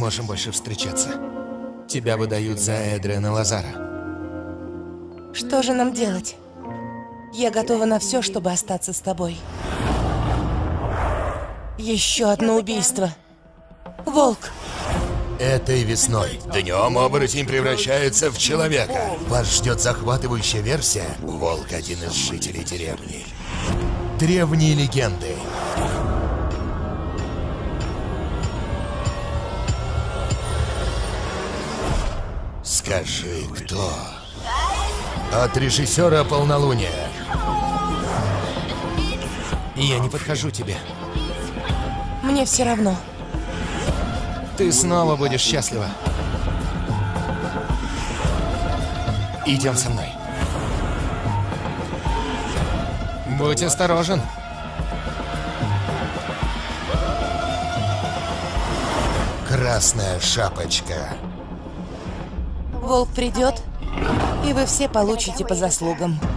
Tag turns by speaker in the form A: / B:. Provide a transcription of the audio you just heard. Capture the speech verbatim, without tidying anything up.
A: можем больше встречаться. Тебя выдают за Эдриана Лазара.
B: Что же нам делать? Я готова на все, чтобы остаться с тобой. Еще одно убийство. Волк.
C: Этой весной днем оборотень превращается в человека. Вас ждет захватывающая версия. Волк — один из жителей деревни. Древние легенды. Скажи, кто? От режиссера «Полнолуния».
A: Я не подхожу тебе.
B: Мне все равно.
A: Ты снова будешь счастлива. Идем со мной. Будь осторожен.
C: Красная шапочка.
B: Волк придет, и вы все получите по заслугам.